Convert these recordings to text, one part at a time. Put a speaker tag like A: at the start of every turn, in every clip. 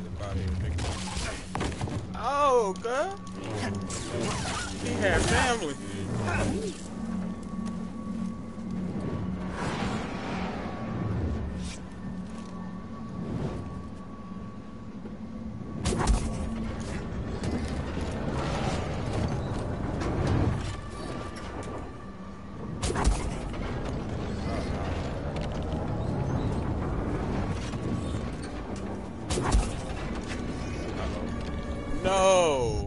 A: about here, nigga. Oh, girl. He had family. No.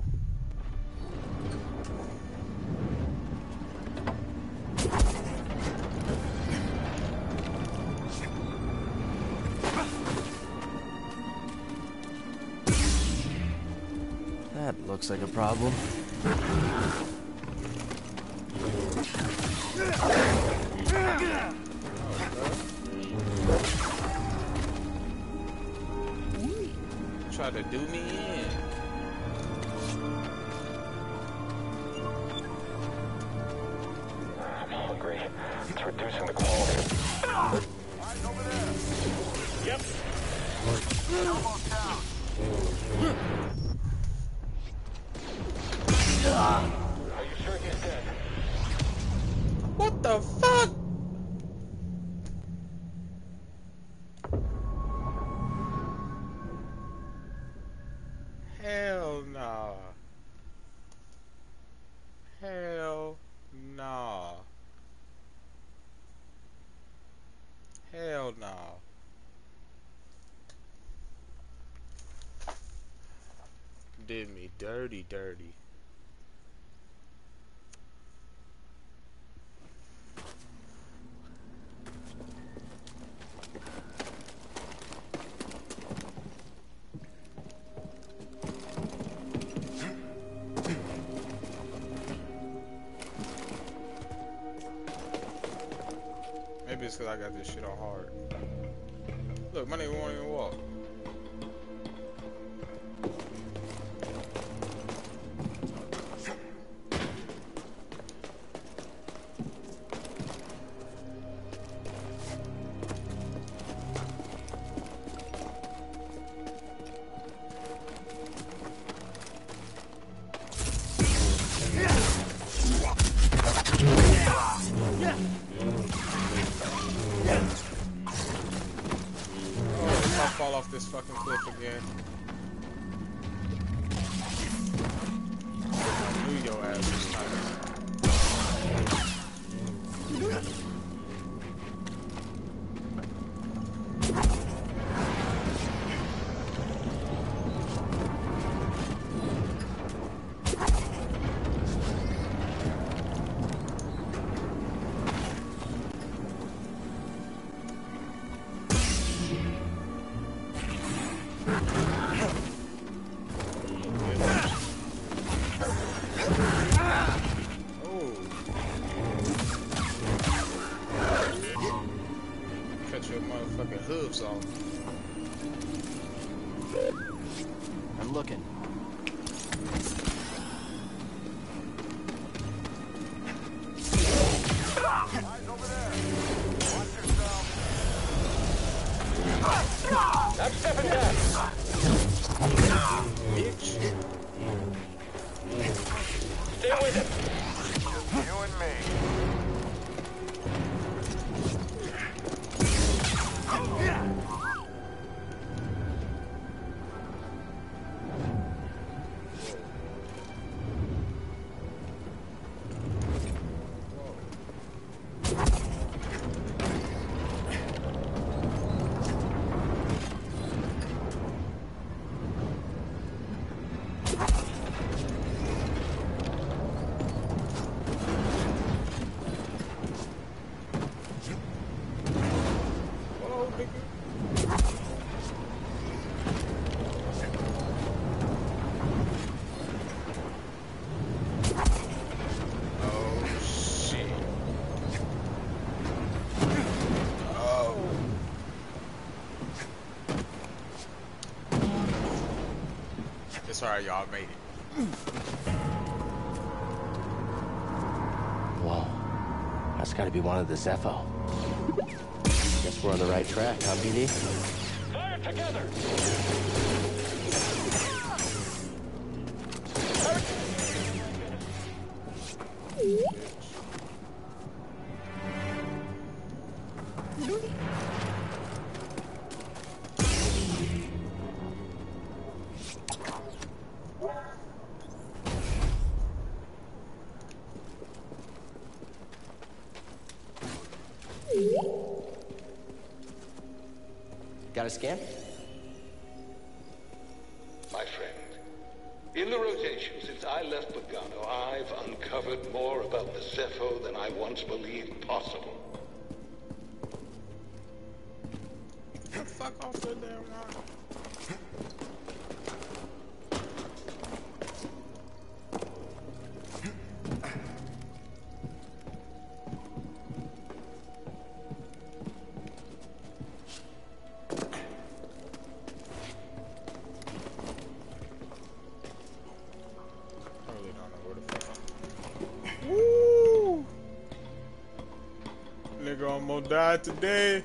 B: That looks like a problem.
A: Try to do me in.
C: I'm hungry. It's reducing the quality. Eyes over there. Yep. Almost down. Are you sure he's dead?
A: What the fuck? Hell nah. Hell nah. Hell nah. Did me dirty, dirty. Maybe it's because I got this shit on hard. Look, my nigga won't even walk. Fall off this fucking cliff again. I knew your ass was tight. Motherfucking hooves off.
B: I'm looking.
C: Eyes over there. Watch yourself. I'm stepping back.
A: Bitch.
C: Stay with him. Just you and me.
A: It's alright, y'all made it.
B: Whoa. That's gotta be one of the Zepho. Guess we're on the right track, huh, BD?
C: Fire together!
B: Got a scan?
D: My friend, in the rotation since I left Bogano, I've uncovered more about the Zepho than I once believed possible.
A: Fuck off the damn line. Nigga almost died today.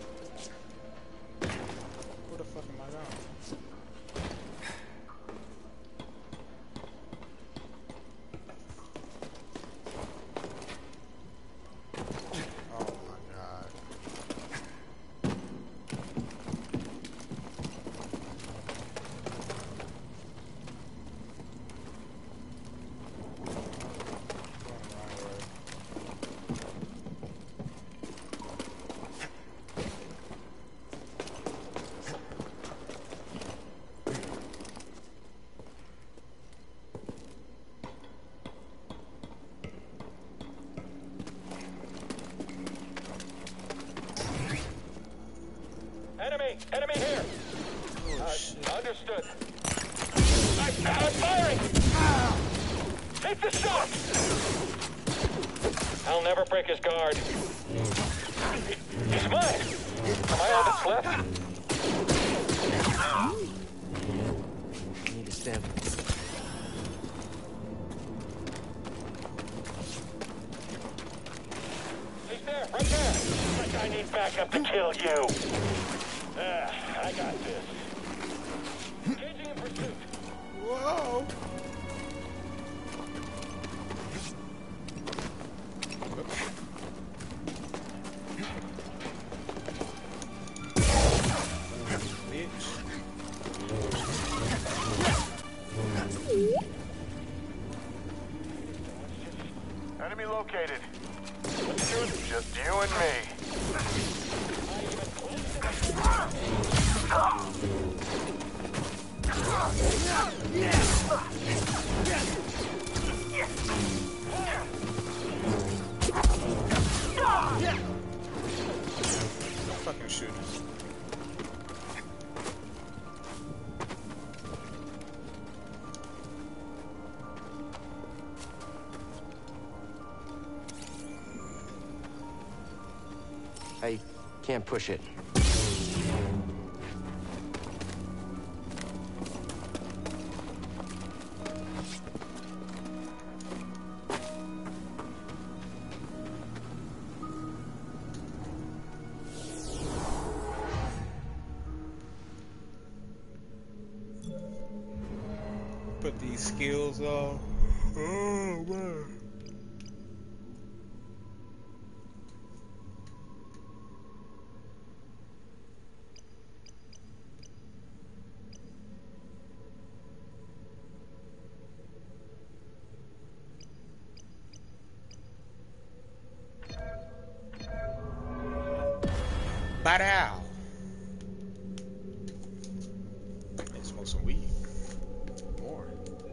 A: Where the fuck am I going? Oh my god.
C: Enemy here! Understood. I'm firing! Take the shot! I'll never break his guard. He's mine! Am I all that's left?
B: I need to stab.
C: He's there, right there! Like I need backup to kill you. I got this. Engaging in pursuit.
A: Whoa! Bitch.
C: Enemy located. Just you and me.
A: Fucking shoot.
B: I can't push it.
A: Put these skills on. Oh man. Bow. Let's smoke some weed. More.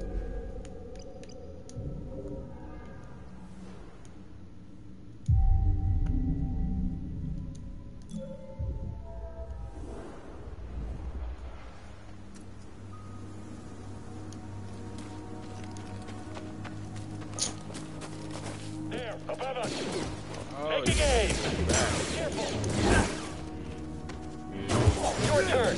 C: There, above us.
A: Oh,
C: Taking aim. Careful. Your turn.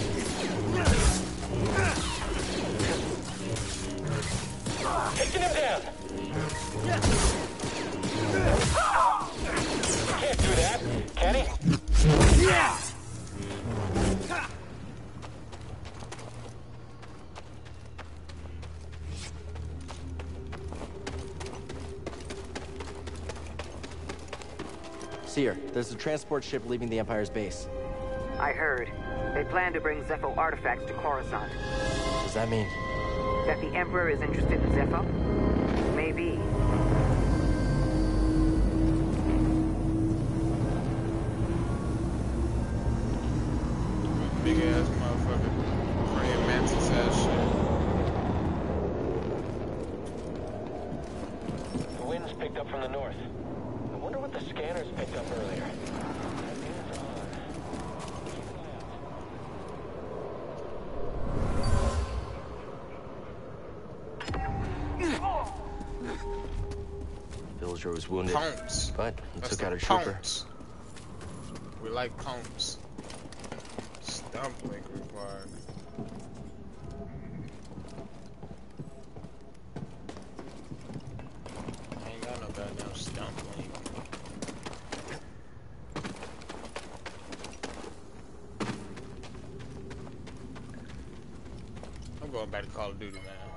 C: Taking him down. Can't do that, can he? Yeah.
B: Seer, there's a transport ship leaving the Empire's base.
E: I heard. They plan to bring Zepho artifacts to Coruscant.
B: What does that mean?
E: That the Emperor is interested in Zepho? Maybe.
A: big ass motherfucker. Praying mantis ass shit.
C: The wind's picked up from the north. I wonder what the scanners picked up earlier.
B: Villager was wounded,
A: Pumps.
B: but he
A: That's
B: took out
A: the
B: a trooper.
A: pumps. We like pumps. Stump link required. I ain't got no goddamn stump link. I'm going back to Call of Duty, man.